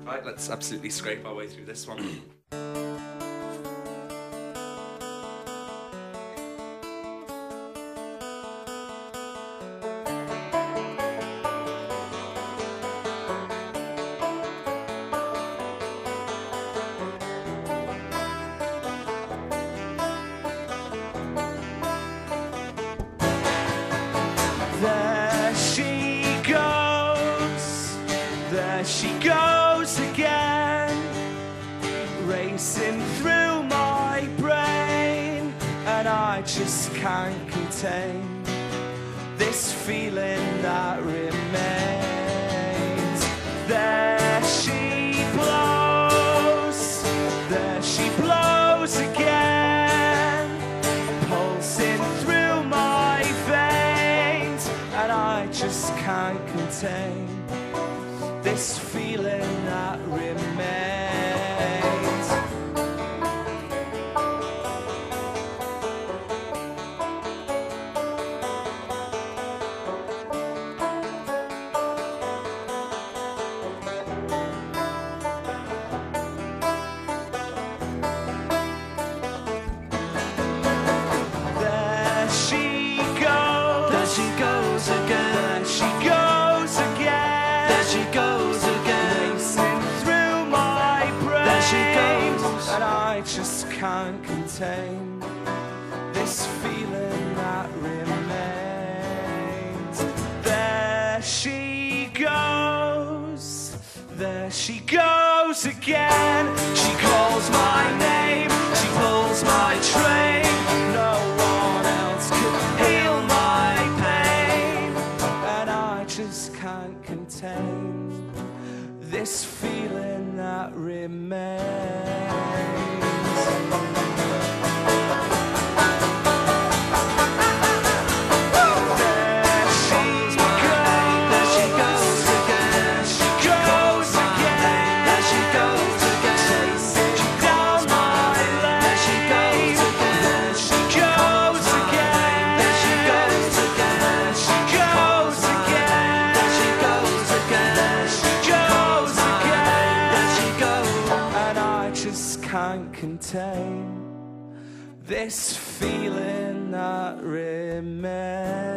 Right, let's absolutely scrape our way through this one. There she goes again, racing through my brain, and I just can't contain this feeling that remains. There she blows again, pulsing through my veins, and I just can't contain this feeling that remains. There she goes again. There she goes again. There she goes again. Racing through my brain. There she goes. And I just can't contain this feeling that remains. There she goes. There she goes again. She calls my name. She pulls my train. No one else could heal my pain, and I just can't contain this feeling that remains. Can't contain this feeling that remains.